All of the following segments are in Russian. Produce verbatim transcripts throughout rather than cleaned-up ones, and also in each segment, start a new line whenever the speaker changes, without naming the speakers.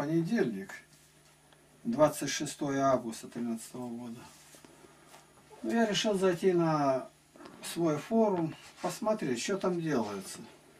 понедельник, двадцать шестое августа две тысячи тринадцатого года. Ну, я решил зайти на свой форум, посмотреть, что там делается.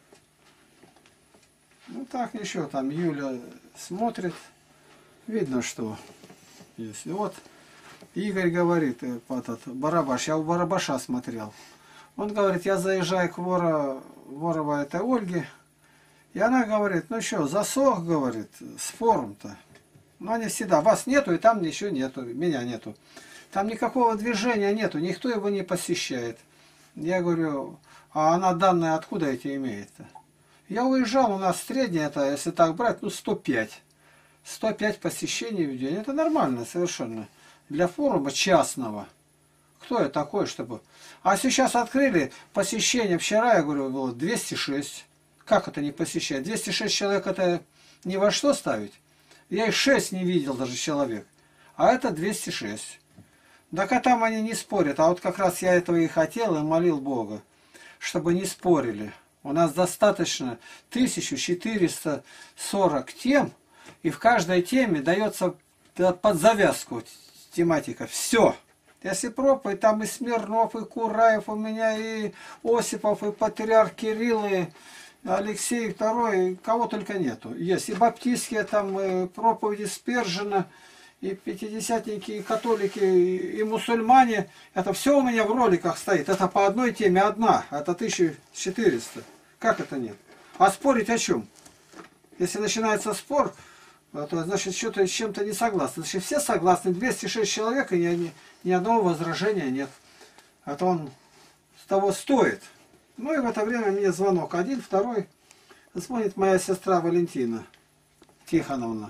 Ну так ничего, там Юля смотрит, видно, что есть. И вот Игорь говорит, этот Барабаш, я у Барабаша смотрел. Он говорит, я заезжаю к Вора, Ворова этой Ольге, и она говорит, ну что, засох, говорит, с форум-то. Ну они всегда, вас нету, и там ничего нету, меня нету. Там никакого движения нету, никто его не посещает. Я говорю, а она данные откуда эти имеет-то? Я уезжал, у нас средняя, это, если так брать, ну сто пять. сто пять посещений в день. Это нормально совершенно. Для форума частного. Кто я такой, чтобы... А сейчас открыли посещение. Вчера, я говорю, было двести шесть. Как это не посещать? двести шесть человек это ни во что ставить? Я их шесть не видел даже человек. А это двести шесть. Так а там они не спорят. А вот как раз я этого и хотел, и молил Бога, чтобы не спорили. У нас достаточно тысяча четыреста сорок тем, и в каждой теме дается под завязку тематика. Все. Если проповедь, там и Смирнов, и Кураев у меня, и Осипов, и Патриарх Кирилл, и Алексей второй, и кого только нету. Есть и баптистские там и проповеди Спержина, и пятидесятники, и католики, и, и мусульмане. Это все у меня в роликах стоит. Это по одной теме одна. Это тысяча четыреста. Как это нет? А спорить о чем? Если начинается спор, то значит что-то с чем-то не согласны. Значит все согласны. двести шесть человек и ни, ни одного возражения нет. А то он с того стоит. Ну и в это время мне звонок один, второй. Звонит моя сестра Валентина Тихоновна.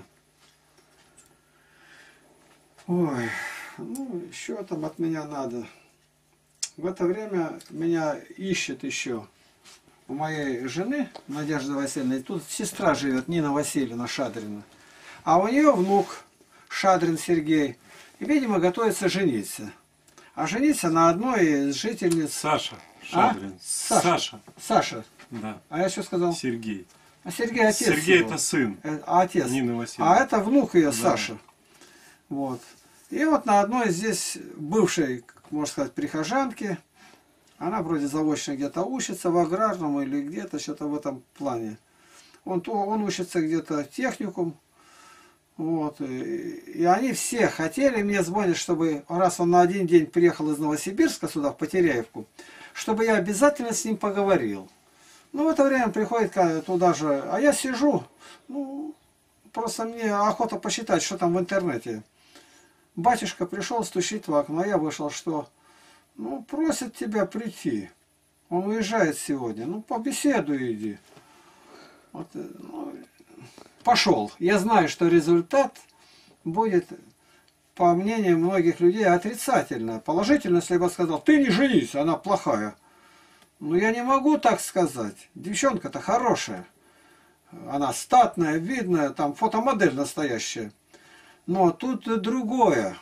Ой, ну еще там от меня надо. В это время меня ищет еще у моей жены Надежды Васильевны. Тут сестра живет, Нина Васильевна Шадрина. А у нее внук Шадрин Сергей. И, видимо, готовится жениться. А жениться на одной из жительниц...
Саша Шадрин.
А? Саша.
Саша.
Саша.
Да.
А я что сказал?
Сергей.
А Сергей отец.
Сергей
его.
Это сын.
А отец.
Нины Васильевны.
А это внук ее,
Да.
Саша. Вот. И вот на одной здесь бывшей, можно сказать, прихожанке, она вроде заочно где-то учится, в аграрном или где-то, что-то в этом плане. Он, он учится где-то техникум. Вот. И, и они все хотели, мне звонят, чтобы, раз он на один день приехал из Новосибирска сюда, в Потеряевку, чтобы я обязательно с ним поговорил. Ну, в это время приходит туда же, а я сижу, ну, просто мне охота посчитать, что там в интернете. Батюшка пришел, стучит в окно, а я вышел, что, ну, просит тебя прийти. Он уезжает сегодня, ну, побеседуй иди. Вот, ну, пошел. Я знаю, что результат будет, по мнению многих людей, отрицательно. Положительно, если бы я сказал, ты не женись, она плохая. Ну, я не могу так сказать. Девчонка-то хорошая. Она статная, видная, там фотомодель настоящая. Но тут другое.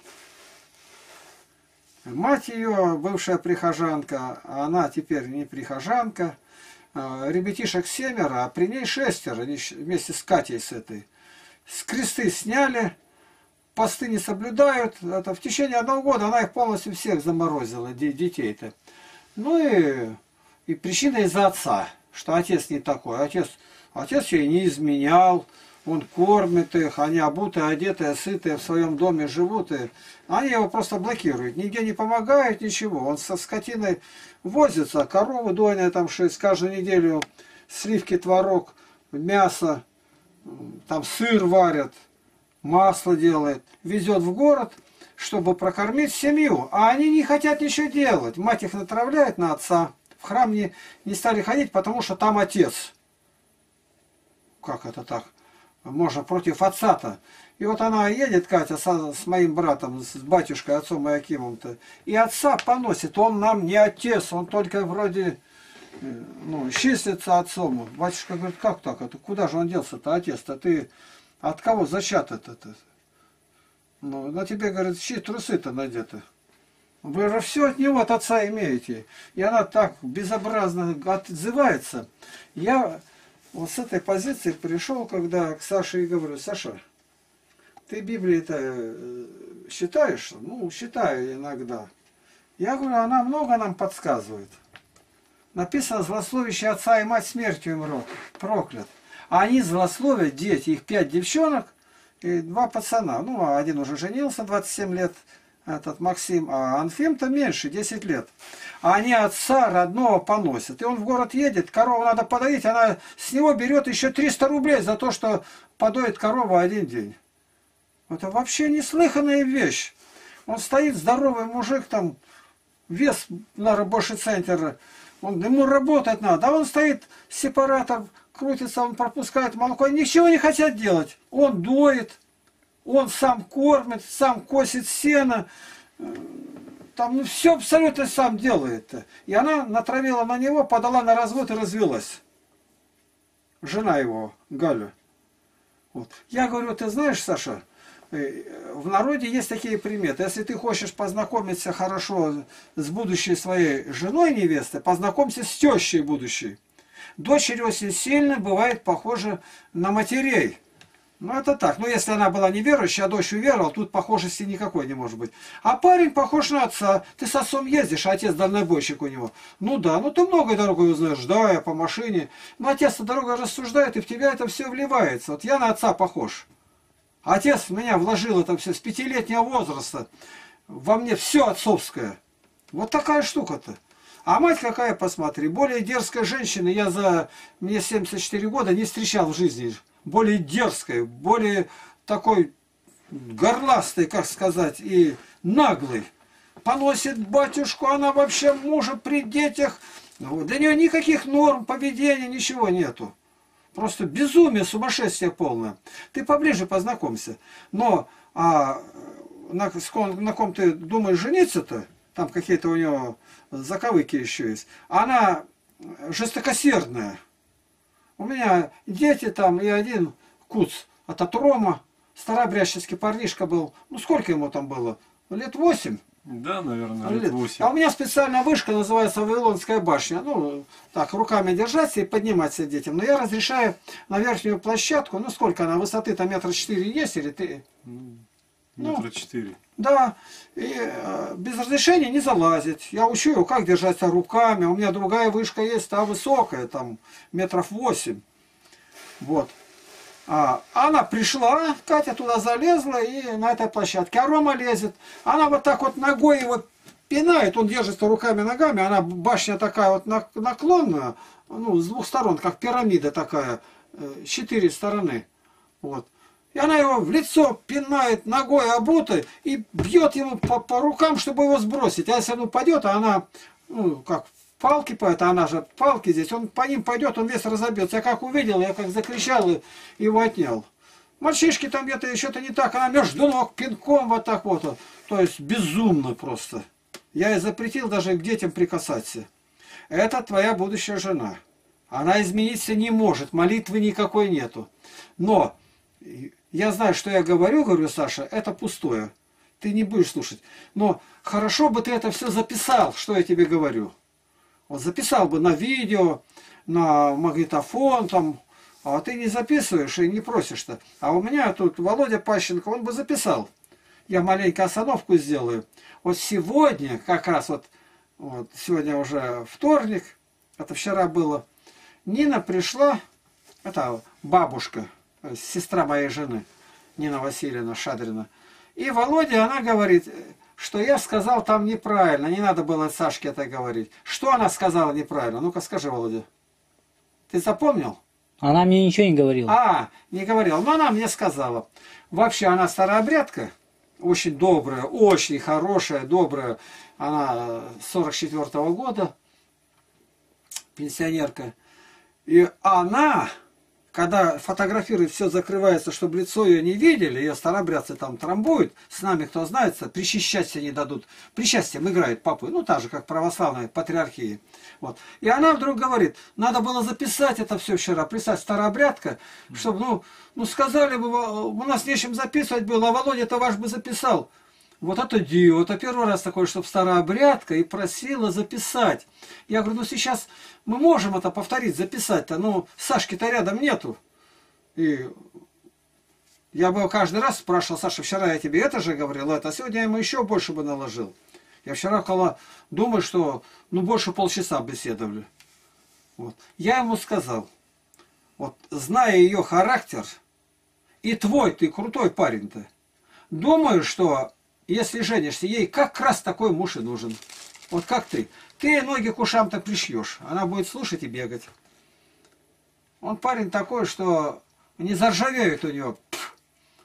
Мать ее, бывшая прихожанка, а она теперь не прихожанка. Ребятишек семеро, а при ней шестеро, они вместе с Катей с этой. С кресты сняли, посты не соблюдают. Это в течение одного года она их полностью всех заморозила, детей-то. Ну и, и причина из-за отца, что отец не такой. Отец, отец ей не изменял. Он кормит их, они обутые, одетые, сытые, в своем доме живут. И они его просто блокируют. Нигде не помогают, ничего. Он со скотиной возится, коровы дойные там шесть, каждую неделю сливки, творог, мясо, там сыр варят, масло делает. Везет в город, чтобы прокормить семью. А они не хотят ничего делать. Мать их натравляет на отца. В храм не, не стали ходить, потому что там отец. Как это так? Можно против отца-то. И вот она едет, Катя, со, с моим братом, с батюшкой, отцом Иакимом-то. И отца поносит. Он нам не отец, он только вроде, ну, числится отцом. Батюшка говорит, как так? Это куда же он делся-то, отец-то? Ты от кого зачат это-то? Ну, на тебе, говорит, чьи трусы-то надеты? Вы же все от него, от отца имеете. И она так безобразно отзывается. Я... Вот с этой позиции пришел, когда к Саше и говорю, Саша, ты Библии-то считаешь? Ну, считаю иногда. Я говорю, она много нам подсказывает. Написано, злословящий отца и мать смертью им род, проклят. А они злословят, дети, их пять девчонок и два пацана. Ну, один уже женился, двадцать семь лет, этот Максим, а Анфим-то меньше, десять лет. А они отца родного поносят. И он в город едет, корову надо подоить, она с него берет еще триста рублей за то, что подоит корову один день. Это вообще неслыханная вещь. Он стоит, здоровый мужик, там, вес, наверное, больше центра. Он, ему работать надо. А он стоит, сепаратор, крутится, он пропускает молоко. Ничего не хотят делать. Он доит, он сам кормит, сам косит сено. Там ну, все абсолютно сам делает. И она натравила на него, подала на развод и развелась. Жена его, Галя. Вот. Я говорю, ты знаешь, Саша, в народе есть такие приметы. Если ты хочешь познакомиться хорошо с будущей своей женой невестой, познакомься с тещей будущей. Дочери очень сильно бывает похожа на матерей. Ну это так. Ну если она была неверующая, а дочь уверовала, тут похожести никакой не может быть. А парень похож на отца. Ты с отцом ездишь, а отец дальнобойщик у него. Ну да, ну ты много дорогой узнаешь, да, я по машине. Но отец-то дорогой рассуждает, и в тебя это все вливается. Вот я на отца похож. Отец в меня вложил это все с пятилетнего возраста. Во мне все отцовское. Вот такая штука-то. А мать какая, посмотри. Более дерзкая женщина я за... Мне семьдесят четыре года не встречал в жизни. Более дерзкой, более такой горластой, как сказать, и наглой. Поносит батюшку, она вообще мужа при детях. Для нее никаких норм поведения, ничего нету. Просто безумие, сумасшествие полное. Ты поближе познакомься. Но а, на, на ком ты думаешь жениться-то, там какие-то у него заковыки еще есть, она жестокосердная. У меня дети там и один куц от Атрома, старообрядческий парнишка был. Ну сколько ему там было? Лет восемь?
Да, наверное, лет восемь.
А у меня специальная вышка называется Вавилонская башня. Ну, так, руками держаться и подниматься детям. Но я разрешаю на верхнюю площадку, ну сколько она, высоты-то метра четыре есть или ты?
Метра четыре.
Да, и э, без разрешения не залазить. Я учу его, как держаться руками. У меня другая вышка есть, та высокая, там метров восемь. Вот. А, она пришла, Катя туда залезла и на этой площадке. А Рома лезет. Она вот так вот ногой его пинает, он держится руками, ногами. Она башня такая вот наклонная, ну, с двух сторон, как пирамида такая, четыре стороны. Вот. И она его в лицо пинает ногой обутой и бьет ему по, по рукам, чтобы его сбросить. А если он упадет, а она, ну, как палки по это, она же палки здесь, он по ним пойдет, он весь разобьется. Я как увидел, я как закричал и его отнял. Мальчишки там где-то что-то не так, она между ног пинком вот так вот. То есть безумно просто. Я и запретил даже к детям прикасаться. Это твоя будущая жена. Она измениться не может, молитвы никакой нету. Но я знаю, что я говорю, говорю, Саша, это пустое. Ты не будешь слушать. Но хорошо бы ты это все записал, что я тебе говорю. Вот записал бы на видео, на магнитофон, там, а ты не записываешь и не просишь-то. А у меня тут Володя Пащенко, он бы записал. Я маленькую остановку сделаю. Вот сегодня, как раз вот, вот сегодня уже вторник, это вчера было, Нина пришла, это бабушка, сестра моей жены, Нина Васильевна Шадрина. И Володя, она говорит, что я сказал там неправильно, не надо было Сашке это говорить. Что она сказала неправильно? Ну-ка скажи, Володя. Ты запомнил?
Она мне ничего не говорила.
А, не говорила. Но она мне сказала. Вообще она старообрядка, очень добрая, очень хорошая, добрая. Она сорок четвёртого года, пенсионерка. И она, когда фотографирует, все закрывается, чтобы лицо ее не видели, ее старообрядцы там трамбуют, с нами, кто знается, причащаться не дадут. Причастием играют папы, ну так же, как православные патриархии. Вот. И она вдруг говорит, надо было записать это все вчера, представь, старообрядка, чтобы, ну, ну сказали бы, у нас нечем записывать было, а Володя-то ваш бы записал. Вот это диво, это первый раз такое, чтобы старообрядка и просила записать. Я говорю, ну сейчас мы можем это повторить, записать-то, ну Сашки-то рядом нету. И Я бы каждый раз спрашивал: Саша, вчера я тебе это же говорил, это, а сегодня я ему еще больше бы наложил. Я вчера около, думаю, что ну больше полчаса беседовали. Вот. Я ему сказал, вот, зная ее характер, и твой, ты крутой парень-то, думаю, что если женишься, ей как раз такой муж и нужен. Вот как ты. Ты ноги к ушам-то пришьешь, она будет слушать и бегать. Он парень такой, что не заржавеют у него. Пфф.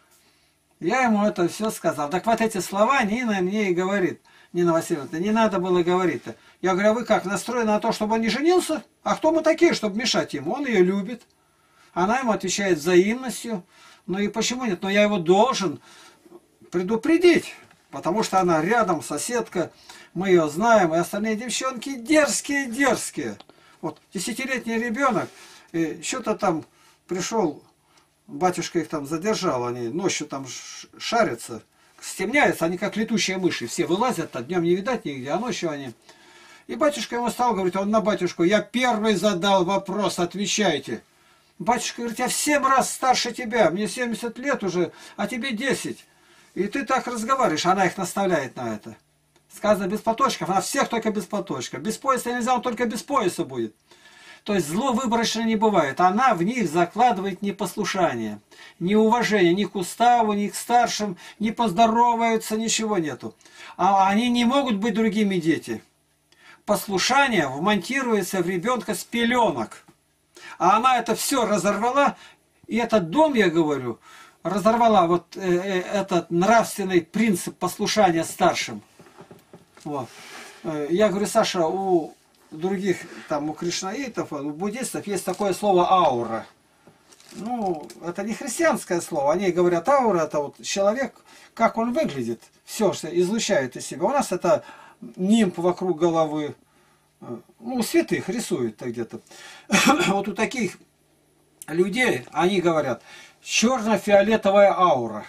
Я ему это все сказал. Так вот эти слова Нина мне и говорит. Нина Васильевна, не надо было говорить-то. Я говорю, а вы как, настроены на то, чтобы он не женился? А кто мы такие, чтобы мешать ему? Он ее любит. Она ему отвечает взаимностью. Ну и почему нет? Но я его должен предупредить. Потому что она рядом, соседка. Мы ее знаем. И остальные девчонки дерзкие-дерзкие. Вот десятилетний ребенок. Что-то там пришел, батюшка их там задержал. Они ночью там шарятся. Стемняется, они как летучие мыши. Все вылазят, а днем не видать нигде, а ночью они... И батюшка ему стал говорить, он на батюшку, я первый задал вопрос, отвечайте. Батюшка говорит, я в семь раз старше тебя, мне семьдесят лет уже, а тебе десять. И ты так разговариваешь, она их наставляет на это. Сказано без платочков, она всех только без платочка. Без пояса нельзя, он только без пояса будет. То есть зло выборочно не бывает. Она в них закладывает непослушание, неуважение ни к уставу, ни к старшим, не поздороваются, ничего нету. А они не могут быть другими дети. Послушание вмонтируется в ребенка с пеленок. А она это все разорвала, и этот дом, я говорю, разорвала вот э, э, этот нравственный принцип послушания старшим. Вот. Я говорю, Саша, у других, там, у кришнаитов, у буддистов есть такое слово аура. Ну, это не христианское слово. Они говорят, аура, это вот человек, как он выглядит, все, что излучает из себя. У нас это нимб вокруг головы. Ну, у святых рисуют-то где-то. Вот у таких людей, они говорят, черно-фиолетовая аура.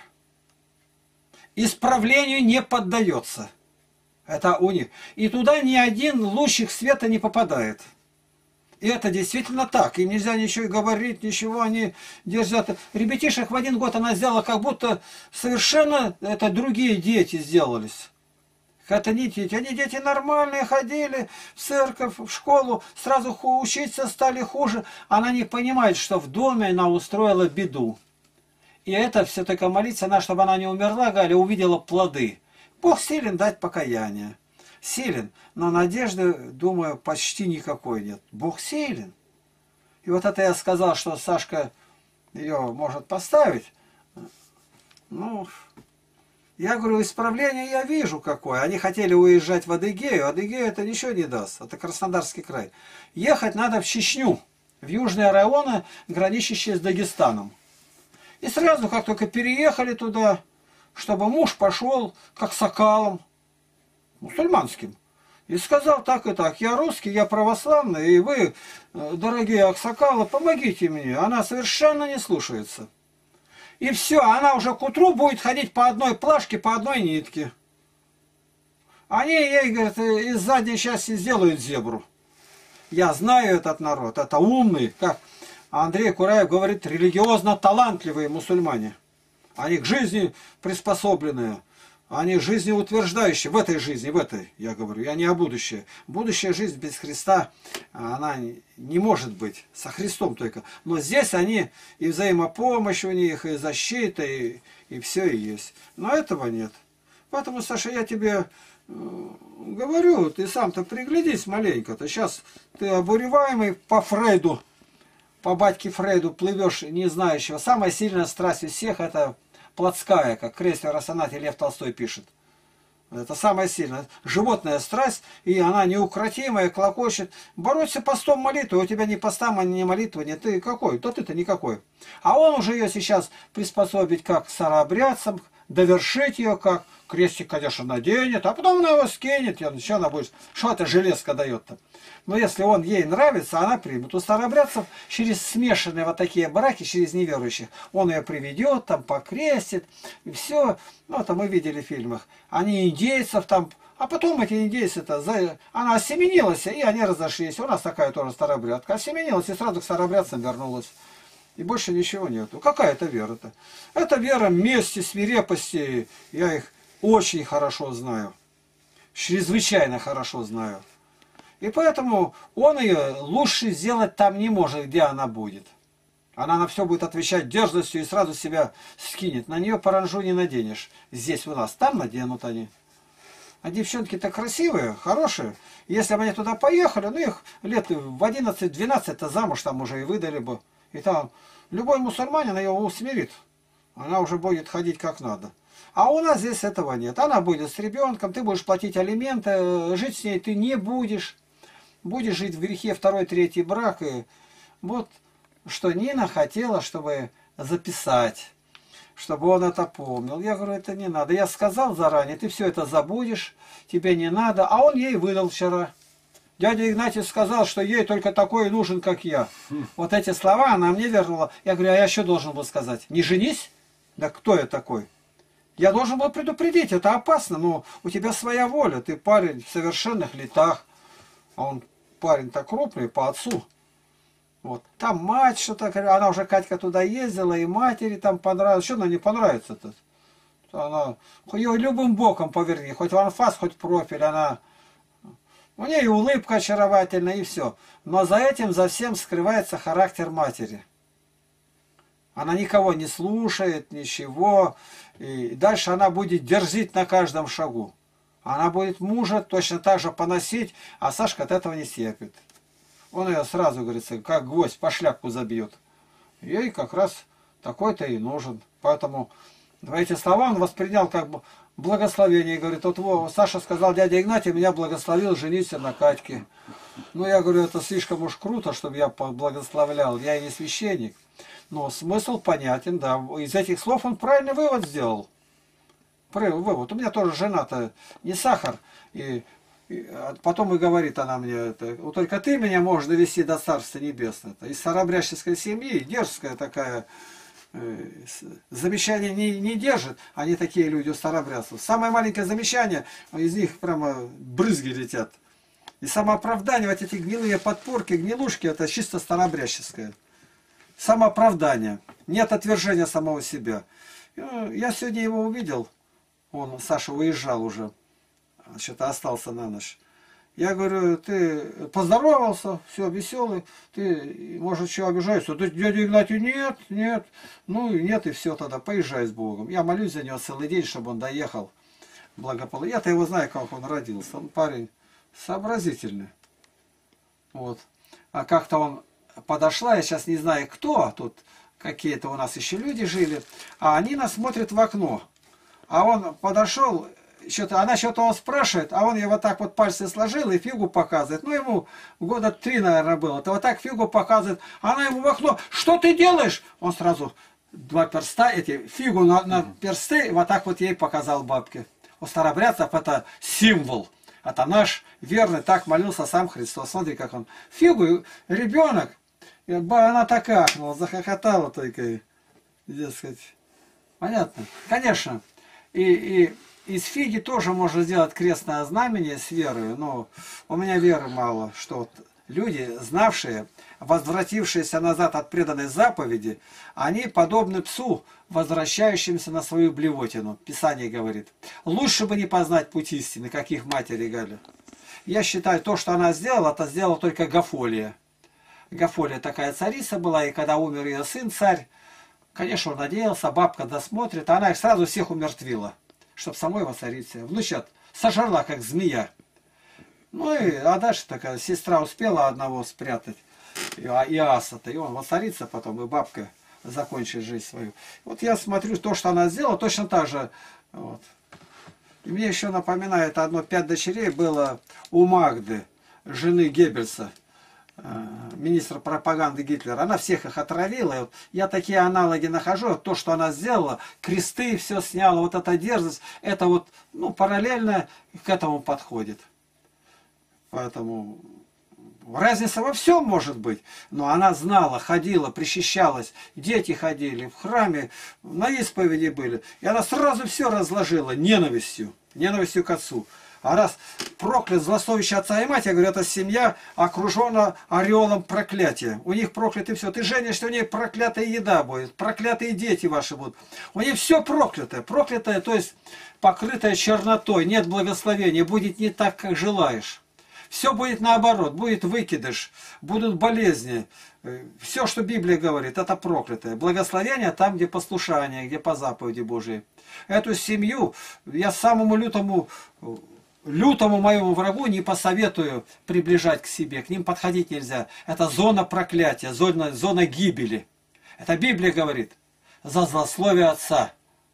Исправлению не поддается. Это у них. И туда ни один лучик света не попадает. И это действительно так. Им нельзя ничего говорить, ничего они держат. Ребятишек в один год она сделала, как будто совершенно это другие дети сделались. Это не дети. Они дети нормальные, ходили в церковь, в школу, сразу учиться стали хуже. Она не понимает, что в доме она устроила беду. И это все только молиться она, чтобы она не умерла, Галя, увидела плоды. Бог силен дать покаяние. Силен. Но надежды, думаю, почти никакой нет. Бог силен. И вот это я сказал, что Сашка ее может поставить. Ну, я говорю, исправление я вижу какое. Они хотели уезжать в Адыгею. Адыгею это ничего не даст. Это Краснодарский край. Ехать надо в Чечню. В южные районы, граничащие с Дагестаном. И сразу, как только переехали туда, чтобы муж пошел как сакалом, мусульманским, и сказал так и так, я русский, я православный, и вы, дорогие аксакалы, помогите мне. Она совершенно не слушается. И все, она уже к утру будет ходить по одной плашке, по одной нитке. Они ей, говорят, из задней части сделают зебру. Я знаю этот народ, это умный, как Андрей Кураев говорит, религиозно талантливые мусульмане. Они к жизни приспособленные, они жизнеутверждающие в этой жизни, в этой, я говорю, я не о будущее. Будущая жизнь без Христа, она не может быть, со Христом только. Но здесь они, и взаимопомощь у них, и защита, и, и все и есть. Но этого нет. Поэтому, Саша, я тебе говорю, ты сам-то приглядись маленько-то. Сейчас ты обуреваемый по Фрейду, по батьке Фрейду плывешь не знающего. Самая сильная страсть из всех это плотская, как крейсер о сонате Лев Толстой пишет. Это самая сильная. Животная страсть, и она неукротимая, клокочет. Бороться постом молитвы, у тебя ни поста, ни молитвы, нет. Ты какой? Да ты-то никакой. А он уже ее сейчас приспособить как старообрядцам, довершить ее как крестик, конечно, наденет, а потом она его скинет, и что она будет, что это железка дает-то. Но если он ей нравится, она примет. У старообрядцев через смешанные вот такие браки, через неверующих, он ее приведет, там покрестит, и все. Ну, это мы видели в фильмах. Они индейцев там, а потом эти индейцы-то, за... она осеменилась, и они разошлись. У нас такая тоже старообрядка. Осеменилась и сразу к старообрядцам вернулась. И больше ничего нету. Какая это вера-то? Это вера мести, свирепости. Я их очень хорошо знаю. Чрезвычайно хорошо знаю. И поэтому он ее лучше сделать там не может, где она будет. Она на все будет отвечать дерзостью и сразу себя скинет. На нее паранжу не наденешь. Здесь у нас. Там наденут они. А девчонки-то красивые, хорошие. Если бы они туда поехали, ну их лет в одиннадцать-двенадцать-то замуж там уже и выдали бы. И там любой мусульманин ее усмирит. Она уже будет ходить как надо. А у нас здесь этого нет. Она будет с ребенком, ты будешь платить алименты, жить с ней ты не будешь. Будешь жить в грехе второй, третий брак. И вот что Нина хотела, чтобы записать, чтобы он это помнил. Я говорю, это не надо. Я сказал заранее, ты все это забудешь, тебе не надо. А он ей выдал вчера. Дядя Игнатий сказал, что ей только такой нужен, как я. Вот эти слова она мне вернула. Я говорю, а я что должен был сказать? Не женись? Да кто я такой? Я должен был предупредить, это опасно, но у тебя своя воля. Ты парень в совершенных летах. А он парень-то крупный по отцу. Вот. Там мать что-то, она уже, Катька, туда ездила, и матери там понравилось. Что она не понравится-то? Она ее любым боком поверни, хоть в анфас, хоть в профиль, она... У нее и улыбка очаровательная, и все. Но за этим, за всем скрывается характер матери. Она никого не слушает, ничего. И дальше она будет дерзить на каждом шагу. Она будет мужа точно так же поносить, а Сашка от этого не терпит. Он ее сразу, говорится, как гвоздь по шляпку забьет. Ей как раз такой-то и нужен. Поэтому эти слова он воспринял как благословение. И говорит, вот во, Саша сказал, дядя Игнатий меня благословил жениться на Катьке. Ну, я говорю, это слишком уж круто, чтобы я благословлял. Я и не священник. Но смысл понятен, да. Из этих слов он правильный вывод сделал. Вывод. У меня тоже жена-то не сахар. И, и потом и говорит она мне, это, вот только ты меня можешь довести до Царства Небесного. Из старообрядческой семьи, дерзкая такая, э, замечания не, не держит. Они такие люди у старообрядцев. Самое маленькое замечание, из них прямо брызги летят. И самооправдание, вот эти гнилые подпорки, гнилушки, это чисто старообрядческое. Самооправдание. Нет отвержения самого себя. Я сегодня его увидел. Он, Саша, уезжал уже. Что-то остался на ночь. Я говорю, ты поздоровался, все, веселый. Ты, может, что обижаешься? Да, дядя Игнатий, нет, нет. Ну, нет, и все тогда. Поезжай с Богом. Я молюсь за него целый день, чтобы он доехал благополучно. Я-то его знаю, как он родился. Он парень сообразительный. Вот. А как-то он подошла, я сейчас не знаю кто, тут какие-то у нас еще люди жили, а они нас смотрят в окно. А он подошел, что-то, она что-то он спрашивает, а он ей вот так вот пальцы сложил и фигу показывает. Ну, ему года три, наверное, было. То вот так фигу показывает. Она ему в окно, что ты делаешь? Он сразу два перста, эти, фигу на, на персты, вот так вот ей показал бабке. У старообрядцев это символ. Это наш верный, так молился сам Христос. Смотри, как он. Фигу, ребенок. И она так ахнула, захохотала только, дескать. Понятно? Конечно. И, и из фиги тоже можно сделать крестное знамение с верой, но у меня веры мало, что вот люди, знавшие, возвратившиеся назад от преданной заповеди, они подобны псу, возвращающимся на свою блевотину. Писание говорит, лучше бы не познать путь истины, как их матери Галя. Я считаю, то, что она сделала, это сделала только Гафолия. Гафолия такая царица была, и когда умер ее сын, царь, конечно, он надеялся, бабка досмотрит, а она их сразу всех умертвила, чтобы самой воцариться. Внучат сожрала, как змея. Ну и, а дальше такая сестра успела одного спрятать, Иаса-то, и он воцарится потом, и бабка закончит жизнь свою. Вот я смотрю, то, что она сделала, точно так же. Вот. И мне еще напоминает одно, пять дочерей было у Магды, жены Геббельса, министра пропаганды Гитлера. Она всех их отравила. И вот я такие аналоги нахожу. То, что она сделала, кресты все сняла, вот эта дерзость, это вот, ну, параллельно к этому подходит. Поэтому разница во всем может быть. Но она знала, ходила, причащалась, дети ходили, в храме, на исповеди были. И она сразу все разложила ненавистью, ненавистью к отцу. А раз проклят злословящий отца и мать, я говорю, эта семья окружена ореолом проклятия. У них прокляты все. Ты женишься, у них проклятая еда будет, проклятые дети ваши будут. У них все проклятое. Проклятое, то есть покрытое чернотой, нет благословения, будет не так, как желаешь. Все будет наоборот, будет выкидыш, будут болезни. Все, что Библия говорит, это проклятое. Благословение там, где послушание, где по заповеди Божией. Эту семью я самому лютому, лютому моему врагу не посоветую приближать к себе. К ним подходить нельзя. Это зона проклятия, зона, зона гибели. Это Библия говорит. За злословие отца.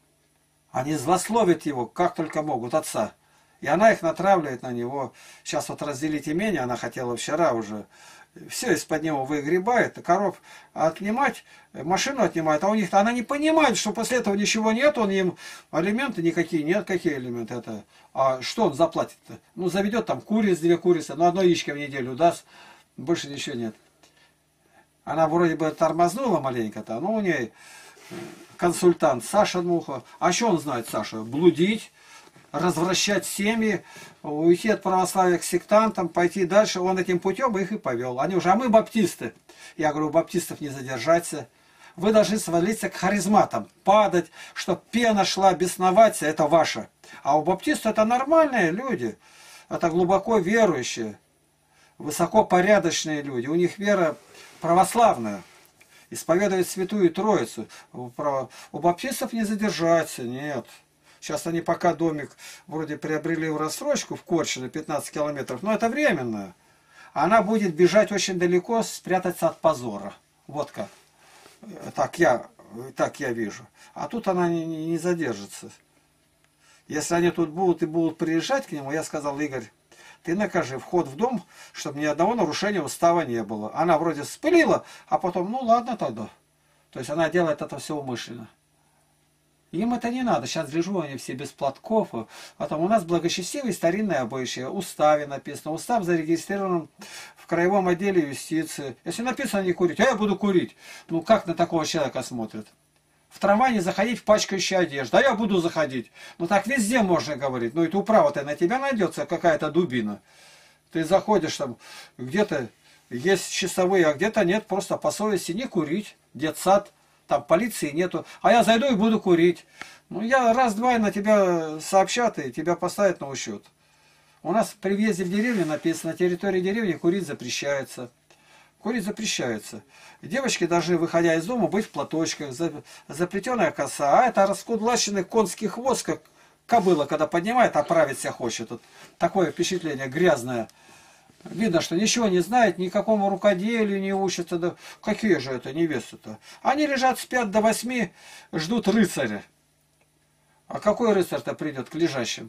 Они злословят его, как только могут, отца. И она их натравливает на него. Сейчас вот разделить имение, она хотела вчера уже. Все из-под него выгребает, коров отнимать, машину отнимает, а у них она не понимает, что после этого ничего нет, он им алименты никакие нет, какие элементы это, а что он заплатит-то? Ну заведет там куриц, две курицы, ну одно яичко в неделю даст, больше ничего нет. Она вроде бы тормознула маленько-то, но у нее консультант Саша Дмухов, а что он знает, Саша? Блудить, развращать семьи, уйти от православия к сектантам, пойти дальше. Он этим путем их и повел. Они уже, а мы баптисты. Я говорю, у баптистов не задержаться. Вы должны свалиться к харизматам, падать, чтобы пена шла, бесноваться, это ваше. А у баптистов это нормальные люди. Это глубоко верующие, высокопорядочные люди. У них вера православная. Исповедует Святую Троицу. У баптистов не задержаться, нет. Сейчас они пока домик вроде приобрели в рассрочку в Корчино, пятнадцать километров, но это временно. Она будет бежать очень далеко, спрятаться от позора. Вот как. Так я, так я вижу. А тут она не, не, не задержится. Если они тут будут и будут приезжать к нему, я сказал, Игорь, ты накажи вход в дом, чтобы ни одного нарушения устава не было. Она вроде вспылила, а потом, ну ладно тогда. То есть она делает это все умышленно. Им это не надо. Сейчас гляжу, они все без платков. А там у нас благочестивые старинные обычаи. Уставе написано. Устав зарегистрирован в краевом отделе юстиции. Если написано не курить, а я буду курить. Ну как на такого человека смотрят? В трамвай не заходить в пачкающую одежду. А я буду заходить. Ну так везде можно говорить. Ну это управа-то на тебя найдется какая-то дубина. Ты заходишь там, где-то есть часовые, а где-то нет. Просто по совести не курить. Детсад. Там полиции нету, а я зайду и буду курить. Ну, я раз-два на тебя сообщат, и тебя поставят на учет. У нас при въезде в деревню написано, на территории деревни курить запрещается. Курить запрещается. Девочки должны, выходя из дома, быть в платочках, заплетенная коса. А это раскудлаченный конский хвост, как кобыла, когда поднимает, оправить себя хочет. Вот такое впечатление грязное. Видно, что ничего не знает, никакому рукоделию не учатся. Да какие же это невесты-то? Они лежат, спят до восьми, ждут рыцаря. А какой рыцарь-то придет к лежащим?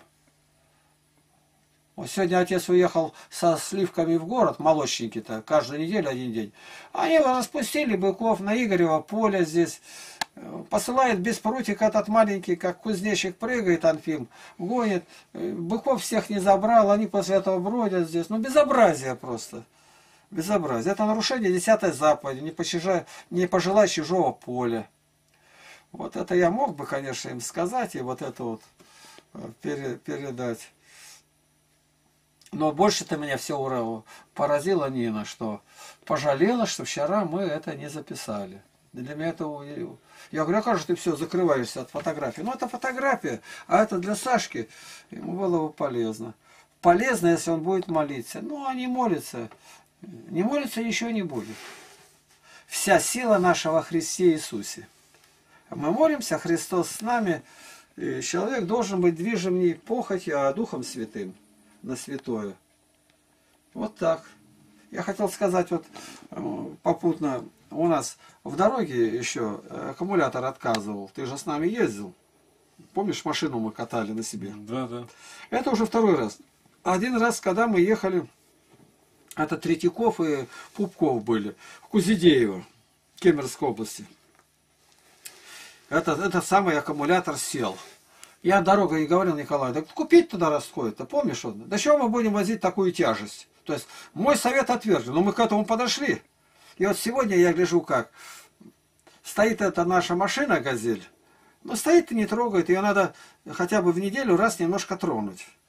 Вот сегодня отец уехал со сливками в город, молочники-то, каждую неделю один день. Они распустили быков на Игорево поле здесь. Посылает без прутика этот маленький, как кузнечик, прыгает Анфим, гонит. Быков всех не забрал, они после этого бродят здесь. Ну, безобразие просто. Безобразие. Это нарушение десятой заповеди, не, пожелай, не пожелай чужого поля. Вот это я мог бы, конечно, им сказать и вот это вот пере, передать. Но больше-то меня все поразило Нина, что пожалела, что вчера мы это не записали. Для меня это... Я говорю, а как же ты все закрываешься от фотографии? Ну, это фотография, а это для Сашки. Ему было бы полезно. Полезно, если он будет молиться. Ну, а не молится. Не молится, ничего не будет. Вся сила наша во Христе Иисусе. Мы молимся, Христос с нами. И человек должен быть движим не похотью, а Духом Святым на святое. Вот так. Я хотел сказать, вот попутно, у нас в дороге еще аккумулятор отказывал. Ты же с нами ездил. Помнишь, машину мы катали на себе?
Да, да.
Это уже второй раз. Один раз, когда мы ехали, это Третьяков и Пупков были, в Кузидеево, Кемеровской области. Этот, этот самый аккумулятор сел. Я дорогой и говорил Николаю, да купить туда расходит, помнишь? Он? Да чего мы будем возить такую тяжесть? То есть мой совет отвергли, но мы к этому подошли. И вот сегодня я гляжу, как стоит эта наша машина «Газель». Но стоит и не трогает, ее надо хотя бы в неделю раз немножко тронуть.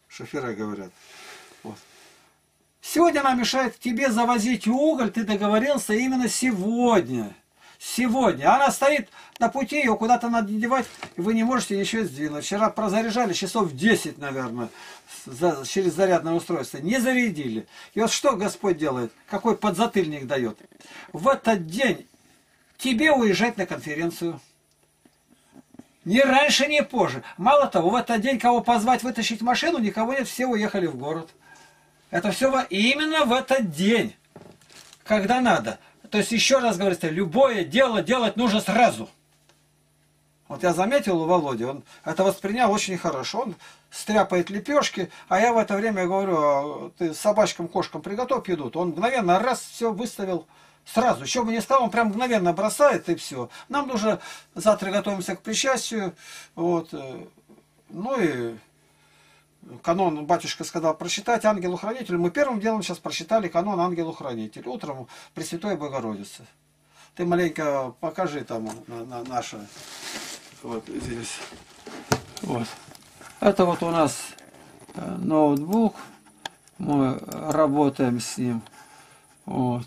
Шофера говорят. Вот. Сегодня она мешает тебе завозить уголь, ты договорился именно сегодня. Сегодня. Она стоит на пути, ее куда-то надо девать, и вы не можете ничего сдвинуть. Вчера прозаряжали часов десять, наверное, за, через зарядное устройство. Не зарядили. И вот что Господь делает? Какой подзатыльник дает? В этот день тебе уезжать на конференцию. Ни раньше, ни позже. Мало того, в этот день кого позвать вытащить машину, никого нет, все уехали в город. Это все во, именно в этот день, когда надо. То есть, еще раз говорится, любое дело делать нужно сразу. Вот я заметил у Володи, он это воспринял очень хорошо. Он стряпает лепешки, а я в это время говорю, ты собачкам, кошкам приготовь еду. Он мгновенно раз все выставил сразу. Еще бы не сказал, он прям мгновенно бросает и все. Нам нужно, завтра готовимся к причастию. Вот. Ну и канон, батюшка сказал, прочитать ангелу-хранителю. Мы первым делом сейчас прочитали канон ангелу-хранителю. Утром Пресвятой Богородице. Ты маленько покажи там на, на наше. Вот здесь. Вот. Это вот у нас ноутбук. Мы работаем с ним. Вот.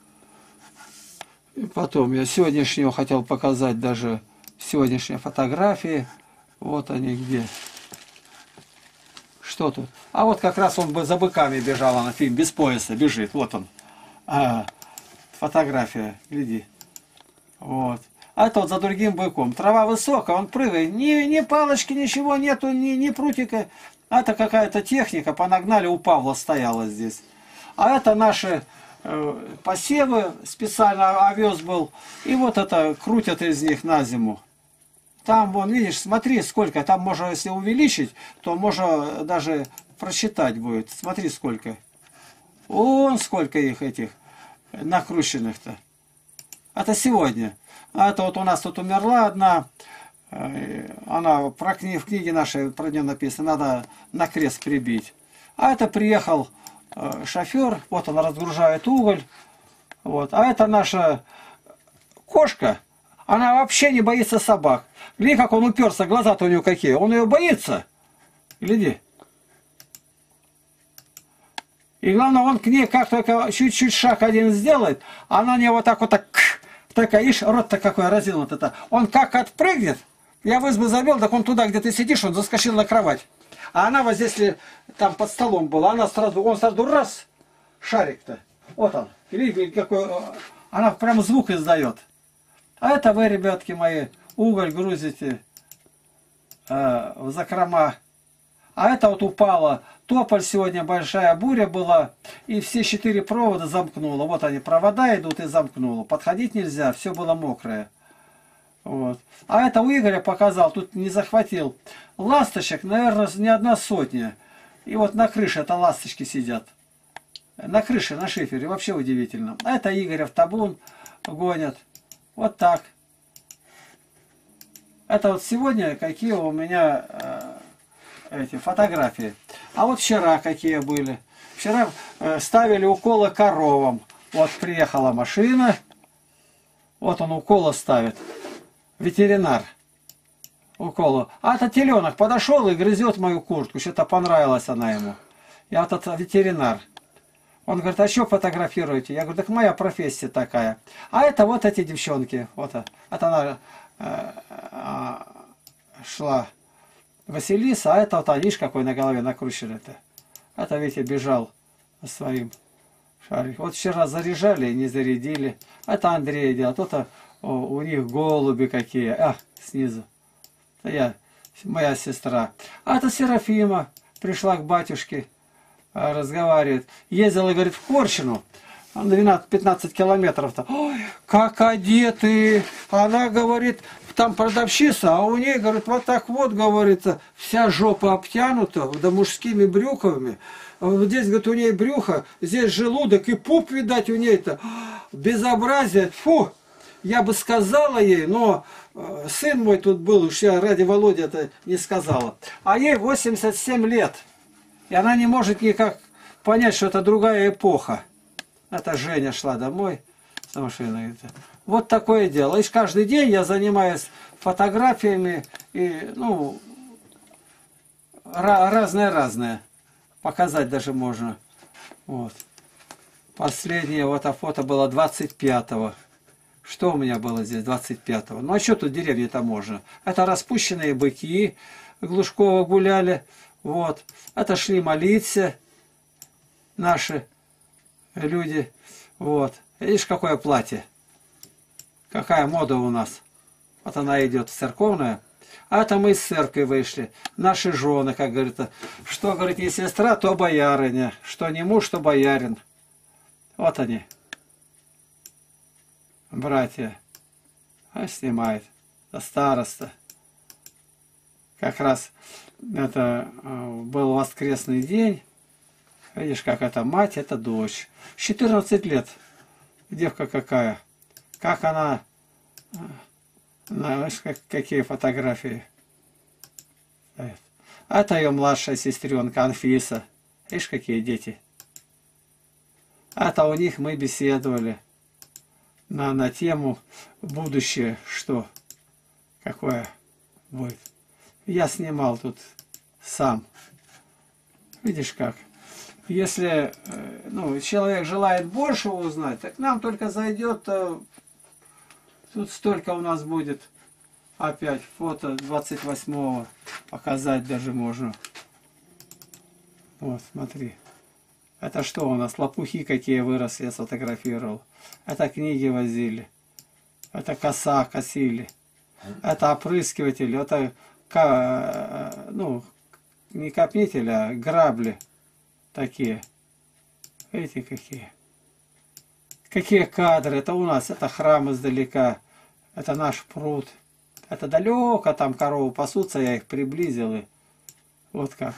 И потом я сегодняшнего хотел показать даже сегодняшние фотографии. Вот они где. Что тут? А вот как раз он бы за быками бежал на фильм, без пояса бежит. Вот он. А, фотография, гляди. Вот. А это вот за другим быком. Трава высокая, он прыгает. Ни, ни палочки, ничего нету, ни, ни прутика. Это какая-то техника, понагнали, у Павла стояла здесь. А это наши э, посевы, специально овес был. И вот это крутят из них на зиму. Там, вон, видишь, смотри, сколько. Там можно, если увеличить, то можно даже просчитать будет. Смотри, сколько. Вон сколько их этих накрученных-то. Это сегодня. А это вот у нас тут умерла одна. Она про кни, в книге нашей про нее написано. Надо на крест прибить. А это приехал шофер. Вот он разгружает уголь. Вот. А это наша кошка. Она вообще не боится собак. Гляди, как он уперся, глаза-то у него какие. Он ее боится. Гляди. И главное, он к ней как только чуть-чуть шаг один сделает, она не вот так вот так, такая, ишь, рот-то какой разин вот это. Он как отпрыгнет, я в избу завел, так он туда, где ты сидишь, он заскочил на кровать. А она вот здесь, там под столом была, она сразу, он сразу раз, шарик-то. Вот он. Видите, какой, она прям звук издает. А это вы, ребятки мои, уголь грузите э, в закрома. А это вот упало. Тополь сегодня, большая буря была. И все четыре провода замкнуло. Вот они, провода идут и замкнуло. Подходить нельзя, все было мокрое. Вот. А это у Игоря показал, тут не захватил. Ласточек, наверное, не одна сотня. И вот на крыше это ласточки сидят. На крыше, на шифере. Вообще удивительно. А это Игоря в табун гонят. Вот так. Это вот сегодня какие у меня э, эти фотографии. А вот вчера какие были. Вчера э, ставили уколы коровам. Вот приехала машина. Вот он уколы ставит. Ветеринар. Уколы. А это теленок подошел и грызет мою куртку. Что-то понравилась она ему. Я вот этот ветеринар. Он говорит, а что фотографируете? Я говорю, так моя профессия такая. А это вот эти девчонки. Вот это она э, э, шла Василиса, а это вот Аниш какой на голове накрученный-то. Это, видите, бежал своим шариком. Вот вчера заряжали, не зарядили. Это Андрей делает. Это о, у них голуби какие. А, снизу. Это я, моя сестра. А это Серафима пришла к батюшке. Разговаривает. Ездила, говорит, в Корчину. двенадцать-пятнадцать километров-то. Ой, как одеты. Она говорит, там продавщица, а у ней, говорит, вот так вот, говорится, вся жопа обтянута, да мужскими брюками. Вот здесь, говорит, у ней брюхо, здесь желудок и пуп, видать, у ней-то. Безобразие. Фу. Я бы сказала ей, но сын мой тут был, уж я ради Володи это не сказала. А ей восемьдесят семь лет. И она не может никак понять, что это другая эпоха. Это Женя шла домой с машиной. Вот такое дело. И каждый день я занимаюсь фотографиями. И, ну, разное-разное. показать даже можно. Вот. Последнее вот это фото было двадцать пятого. Что у меня было здесь двадцать пятого? Ну а что тут деревни-то можно? Это распущенные быки Глушкова гуляли. Вот. Это шли молиться наши люди. Вот. Видишь, какое платье? Какая мода у нас. Вот она идет церковная. А это мы из церкви вышли. Наши жены, как говорится. Что, говорит, не сестра, то боярыня. Что не муж, то боярин. Вот они. Братья. А снимает. Это староста. Как раз это был воскресный день. Видишь, как это мать, это дочь. четырнадцать лет. Девка какая. Как она... Знаешь, как, какие фотографии. Это ее младшая сестренка Анфиса. Видишь, какие дети. Это у них мы беседовали на, на тему будущее, что, какое будет. Я снимал тут сам. Видишь как. Если ну, человек желает больше узнать, так нам только зайдет... Тут столько у нас будет опять фото двадцать восьмого. Показать даже можно. Вот, смотри. Это что у нас? Лопухи какие выросли, я сфотографировал. Это книги возили. Это коса косили. Это опрыскиватель. Это, ну, не копнитель, а грабли такие. Видите, какие. Какие кадры. Это у нас. Это храм издалека. Это наш пруд. Это далеко там коровы пасутся. Я их приблизил. И вот как.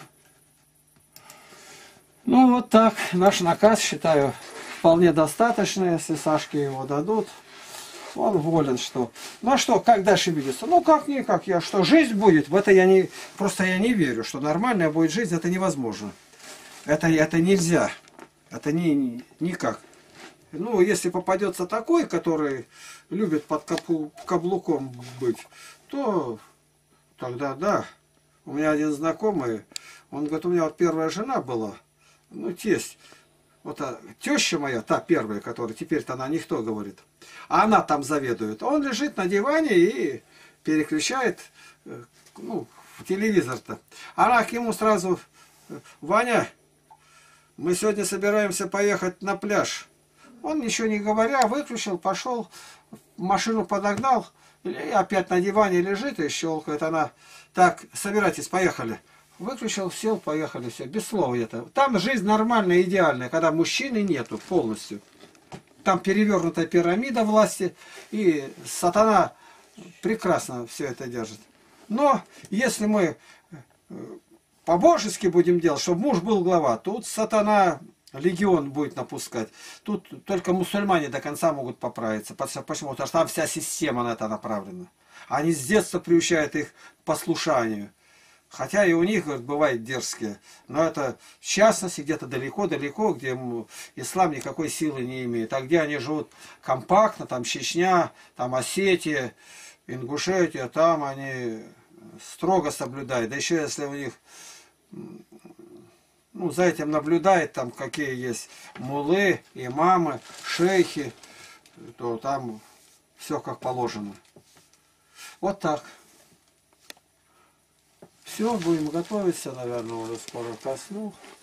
Ну вот так. Наш наказ, считаю, вполне достаточно. Если Сашке его дадут. Он волен, что. Ну а что, как дальше видится? Ну как-никак. Я что, жизнь будет? В это я не... Просто я не верю, что нормальная будет жизнь. Это невозможно. Это, это нельзя. Это не, никак. Ну, если попадется такой, который любит под каблуком быть, то тогда да. У меня один знакомый, он говорит, у меня вот первая жена была, ну, тесть. Вот а, теща моя, та первая, которая теперь-то она никто говорит, а она там заведует. Он лежит на диване и переключает, ну, телевизор-то. Она к нему сразу, Ваня, мы сегодня собираемся поехать на пляж. Он, ничего не говоря, выключил, пошел, машину подогнал, и опять на диване лежит и щелкает. Она, так, собирайтесь, поехали. Выключил, сел, поехали, все, без слова это. Там жизнь нормальная, идеальная, когда мужчины нету полностью. Там перевернутая пирамида власти, и сатана прекрасно все это держит. Но если мы по-божески будем делать, чтобы муж был глава, тут сатана... Легион будет напускать. Тут только мусульмане до конца могут поправиться. Почему? Потому что там вся система на это направлена. Они с детства приучают их к послушанию. Хотя и у них, говорит, бывают дерзкие. Но это в частности где-то далеко-далеко, где ислам никакой силы не имеет. А где они живут компактно, там Чечня, там Осетия, Ингушетия, там они строго соблюдают. Да еще если у них... Ну, за этим наблюдает, там какие есть мулы, имамы, шейхи, то там все как положено. Вот так. Все, будем готовиться, наверное, уже скоро ко сну.